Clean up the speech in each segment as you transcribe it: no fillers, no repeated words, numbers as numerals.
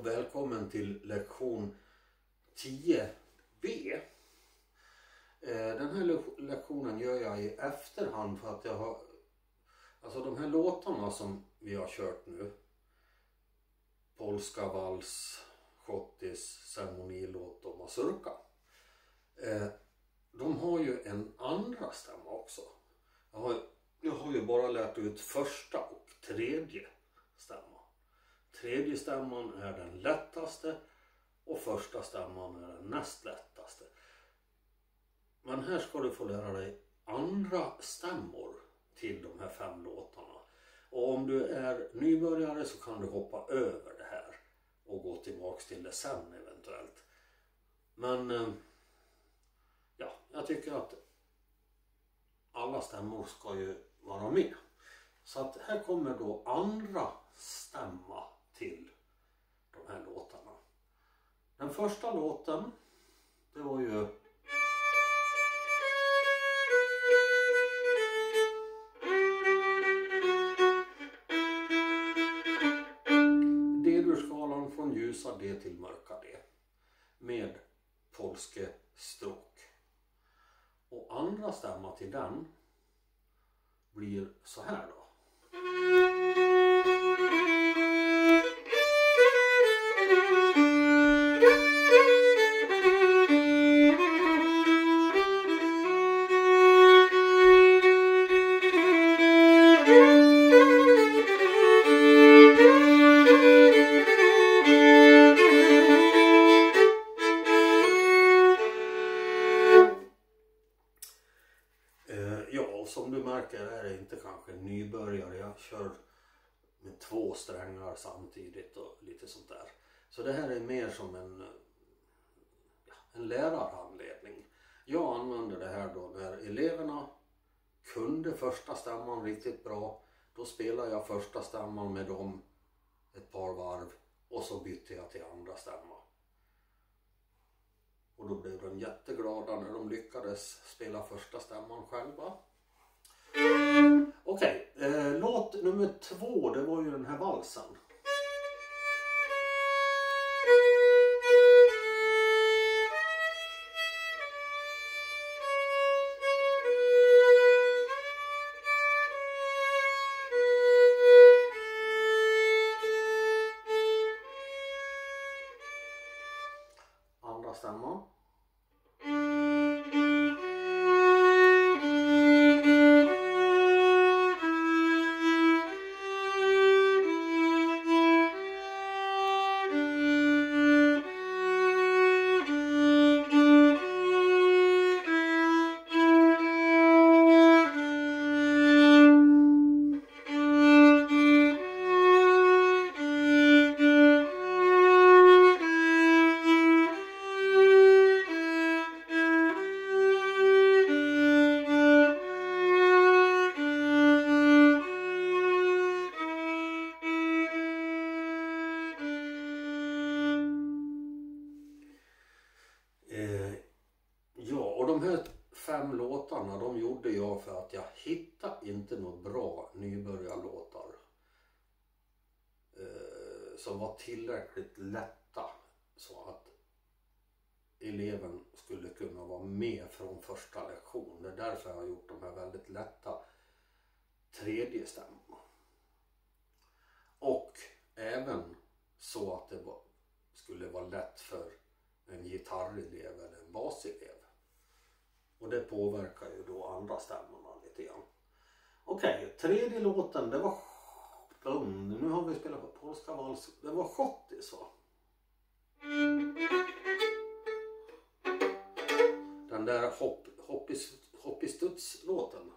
och välkommen till lektion 10b. Den här lektionen gör jag i efterhand för att jag har, alltså de här låtarna som vi har kört nu, polska vals, schottis, ceremonilåt och mazurka, de har ju en andra stämma också. Jag har ju bara lärt ut första och tredje stämma. Tredje stämman är den lättaste och första stämman är den näst lättaste. Men här ska du få lära dig andra stämmor till de här 5 låtarna. Och om du är nybörjare så kan du hoppa över det här och gå tillbaks till det sen eventuellt. Men ja, jag tycker att alla stämmor ska ju vara med. Så att här kommer då andra stämma till de här låtarna. Den första låten, det var ju D-dur-skalan från ljusa D till mörka D med polske stråk. Och andra stämma till den blir så här då. Som du märker är det inte kanske nybörjare. Jag kör med 2 strängar samtidigt och lite sånt där. Så det här är mer som en lärarhandledning. Jag använder det här då när eleverna kunde första stämman riktigt bra. Då spelar jag första stämman med dem ett par varv och så bytte jag till andra stämman. Och då blev de jätteglada när de lyckades spela första stämman själva. Okej, låt nummer 2, det var ju den här valsen. Andra stämman. De här 5 låtarna, de gjorde jag för att jag hittade inte några bra nybörjarlåtar som var tillräckligt lätta så att eleven skulle kunna vara med från första lektion. Det är därför jag har gjort de här väldigt lätta tredje stämmorna. Och även så att det skulle vara lätt för en gitarrelev eller en baselev. Och det påverkar ju då andra stämmorna lite grann. Okej, tredje låten, det var... Nu har vi spelat på polska vals. Det var schottis, va? Den där hoppistuds-låten.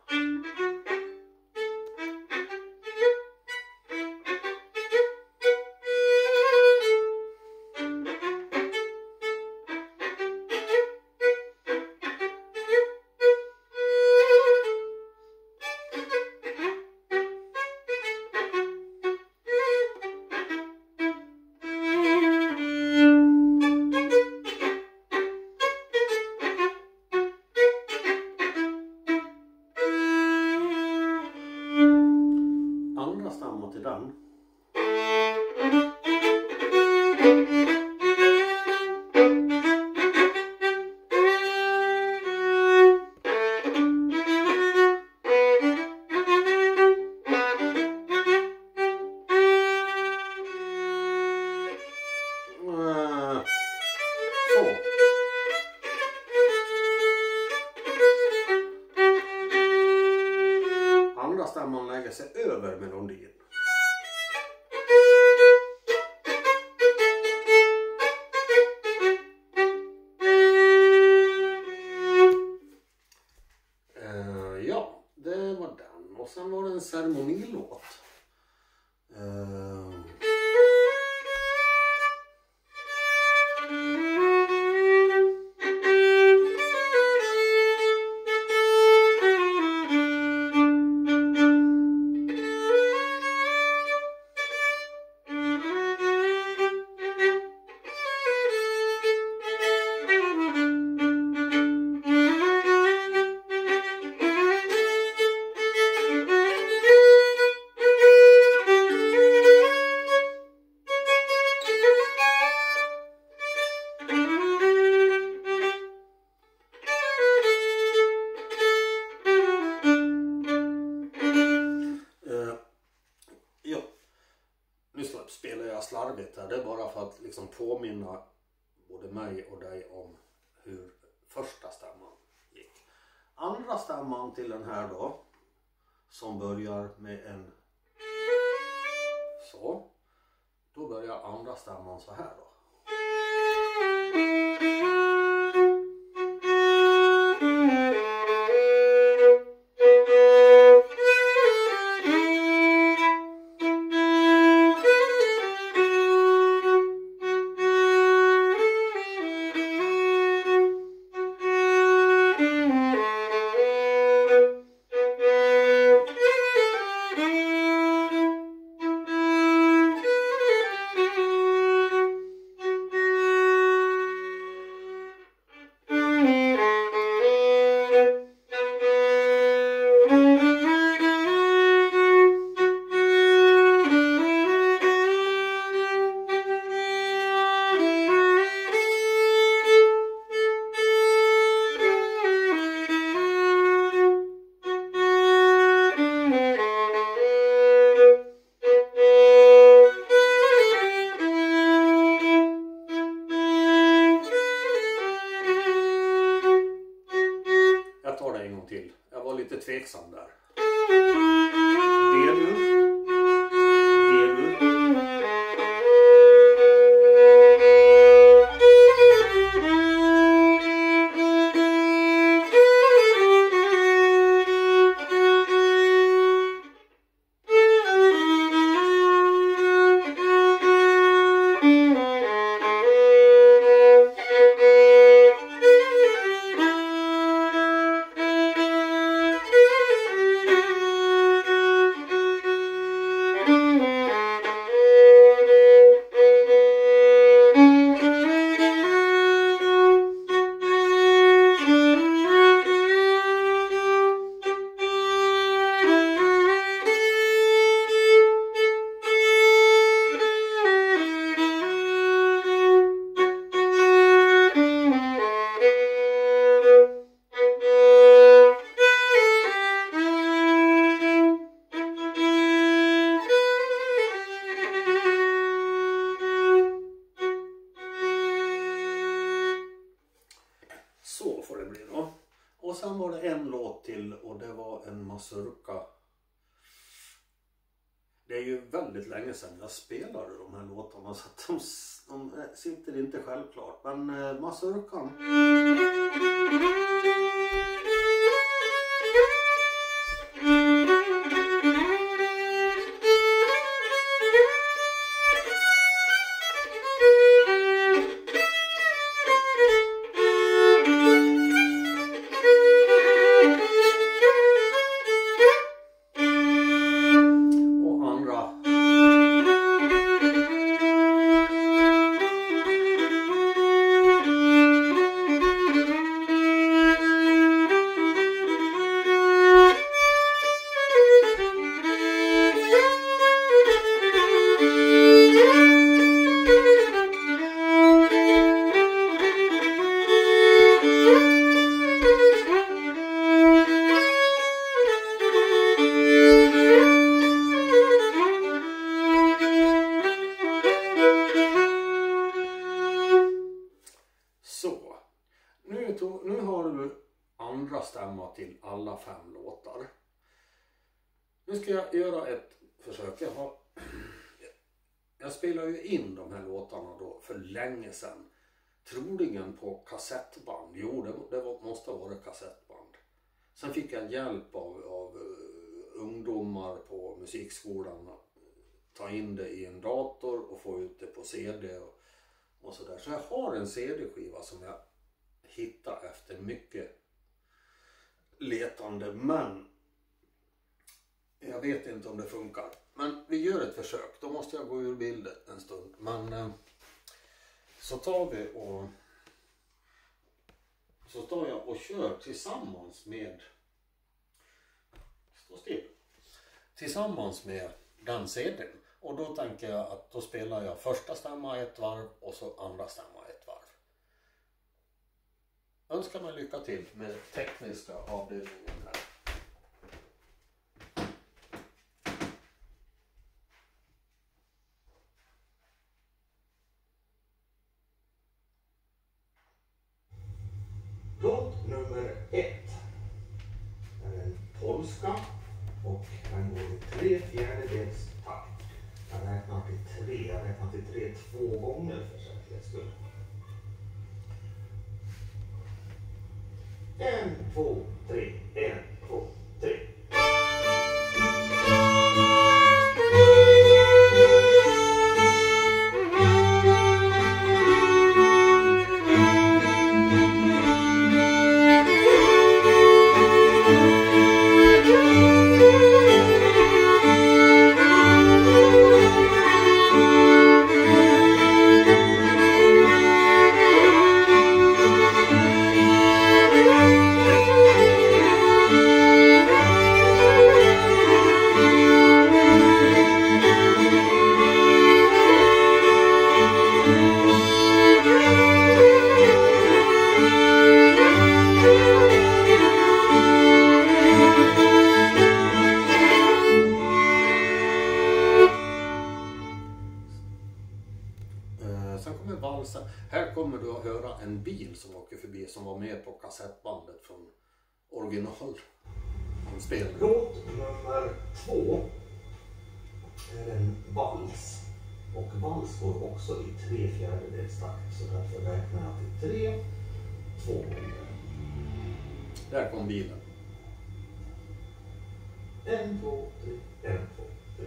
till den. stämman lägger sig över melodin. Ja, det var den. Och sen var det en ceremonilåt. Nu spelar jag slarvigt här, det är bara för att liksom påminna både mig och dig om hur första stämman gick. Andra stämman till den här då, som börjar med en så, då börjar andra stämman så här då. Jag var lite tveksam där. D-dur. D-dur. Så får det bli då. Och sen var det en låt till och det var en mazurka. Det är ju väldigt länge sedan jag spelade de här låtarna så att de sitter inte självklart. Men mazurkan. Nu har du andra stämma till alla 5 låtar. Nu ska jag göra ett försök. Jag spelade ju in de här låtarna då för länge sedan. Troligen på kassettband. Jo, det måste ha varit kassettband. Sen fick jag hjälp av ungdomar på musikskolan att ta in det i en dator och få ut det på CD och sådär. Så jag har en CD-skiva som jag hittade efter mycket letande, men jag vet inte om det funkar. Men vi gör ett försök. Då måste jag gå ur bilden en stund. Men så tar jag och kör tillsammans med den CD:n. Och då tänker jag att då spelar jag första stämma ett varv och så andra stämma ett varv. Önskar mig lycka till med tekniska avdelningen här. Låt nummer 1 är en polska och den går i 3/4 takt. Jag räknar till 3 2 gånger för säkerhets skull. 1, 2, 3, 1, 2, 3. Här kommer du att höra en bil som åker förbi som var med på kassettbandet från originalspelningen. Låt nummer 2 är en vals. Och vals går också i 3/4 takt. Så därför räknar jag till 3 2 gånger. Där kom bilen. 1, 2, 3, 1, 2, 3.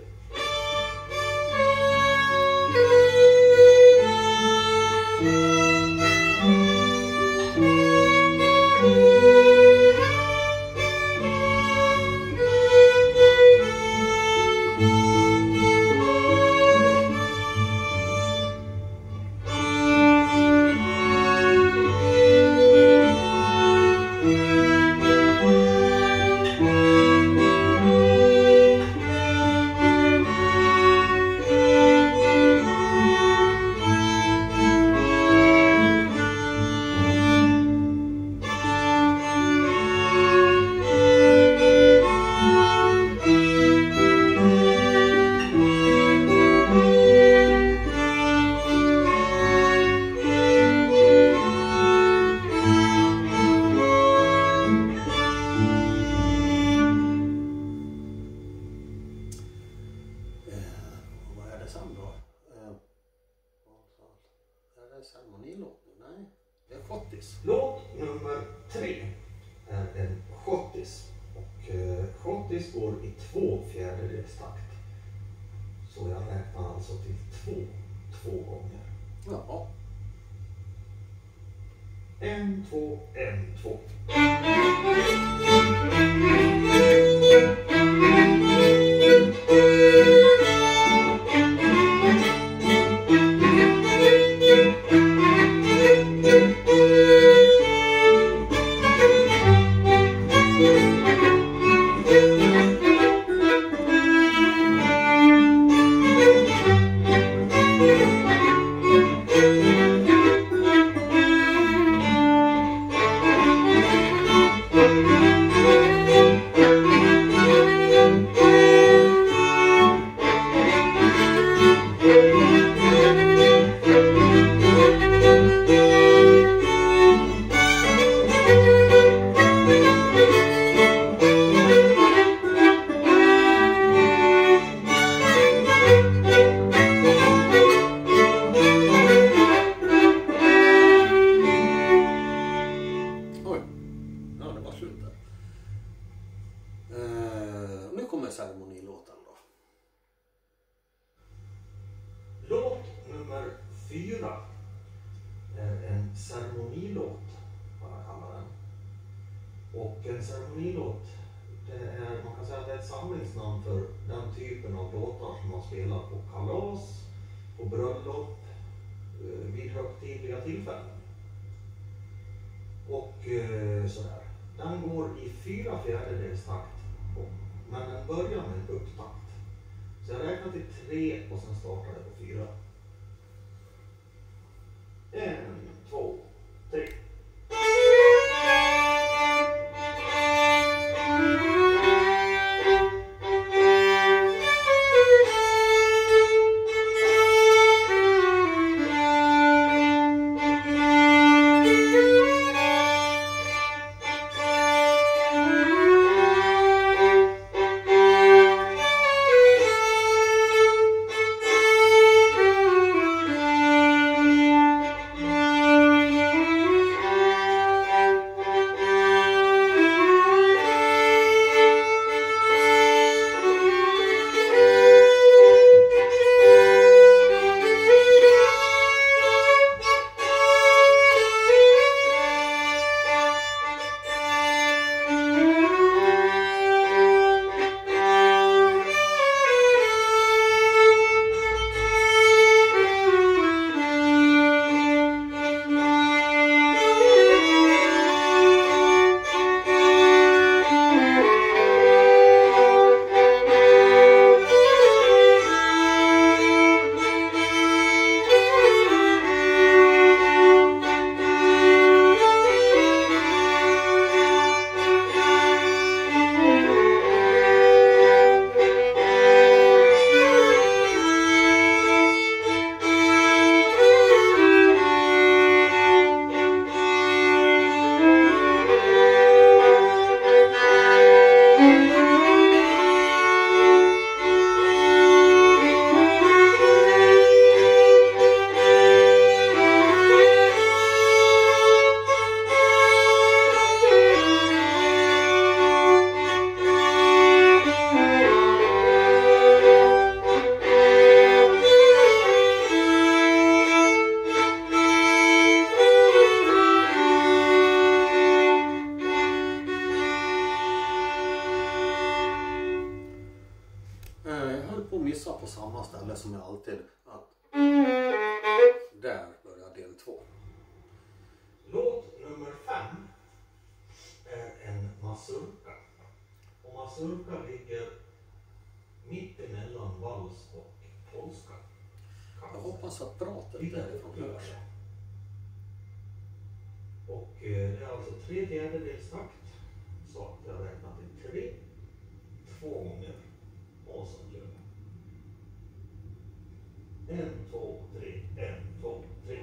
Låt nummer 3 är en schottis och schottis går i 2/4 takt. Så jag räknar alltså till 2 gånger. Ja. 1, 2, 1, 2. Nu kommer ceremonilåten då. Låt nummer 4 är en ceremonilåt, vad jag kallar den. Och en ceremonilåt, man kan säga att det är ett samlingsnamn för den typen av låtar som man spelar på kalas, på bröllop, vid högtidliga tillfällen. Och sådär. Den går i 4/4 takt, men den börjar med en upptakt. Så jag räknar till 3 och sen startar det på 4. 1, 2, 3. Missa på samma ställe som jag alltid att där börjar del 2. Låt nummer 5 är en mazurka. Och mazurka ligger mitt emellan vals och polska. Jag hoppas att pratet därifrån hörs. Och det är alltså 3/4 takt. Så att jag räknar till 3, 2 gånger och så gör jag. 1, 2, 3, 1, 2, 3.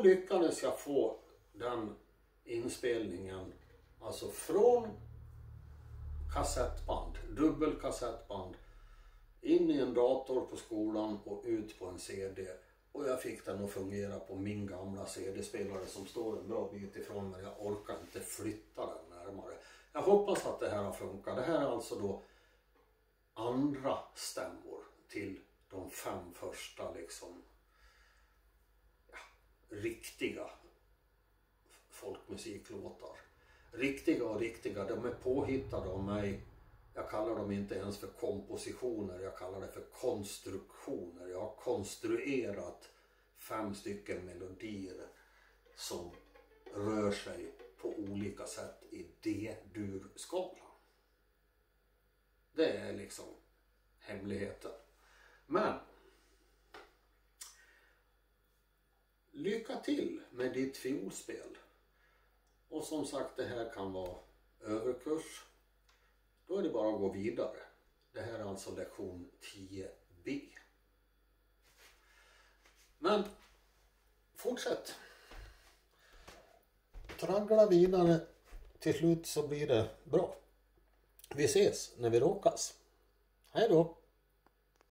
lyckades jag få den inspelningen, alltså från kassettband, dubbelkassettband, in i en dator på skolan och ut på en CD. Och jag fick den att fungera på min gamla CD-spelare som står en bra bit ifrån mig. Jag orkar inte flytta den närmare. Jag hoppas att det här har funkat. Det här är alltså då andra stämmor till de 5 första liksom riktiga folkmusiklåtar. Riktiga och riktiga, de är påhittade av mig. Jag kallar dem inte ens för kompositioner, jag kallar det för konstruktioner. Jag har konstruerat 5 stycken melodier som rör sig på olika sätt i D-dur-skalan. Det är liksom hemligheten. Men lycka till med ditt fiolspel. Och som sagt, det här kan vara överkurs. Då är det bara att gå vidare. Det här är alltså lektion 10b. Men fortsätt. Traggla vidare. Till slut så blir det bra. Vi ses när vi råkas. Hej då!